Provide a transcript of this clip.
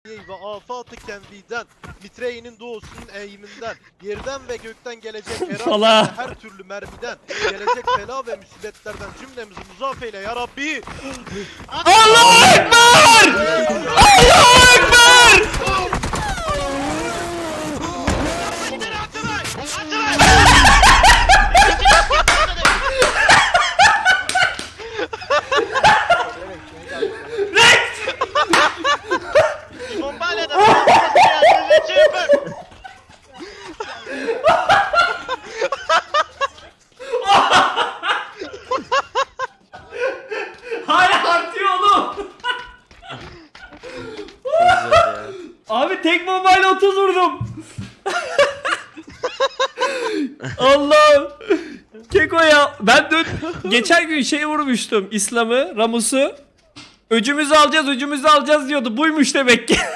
ve afat-ı kenviden, mitreğinin doğusunun eğiminden, yerden ve gökten gelecek her türlü mermiden, gelecek bela ve musibetlerden cümlemizi muzaf eyle ya Rabbi. Allahu Ekber! Allahu Ekber! Hala artıyor oğlum. Abi tek bombayla 30 vurdum. Allah. Keko ya. Ben dün geçen gün şey vurmuştum. İslam'ı, Ramus'u. Öcümüzü alacağız diyordu. Buymuş demek ki.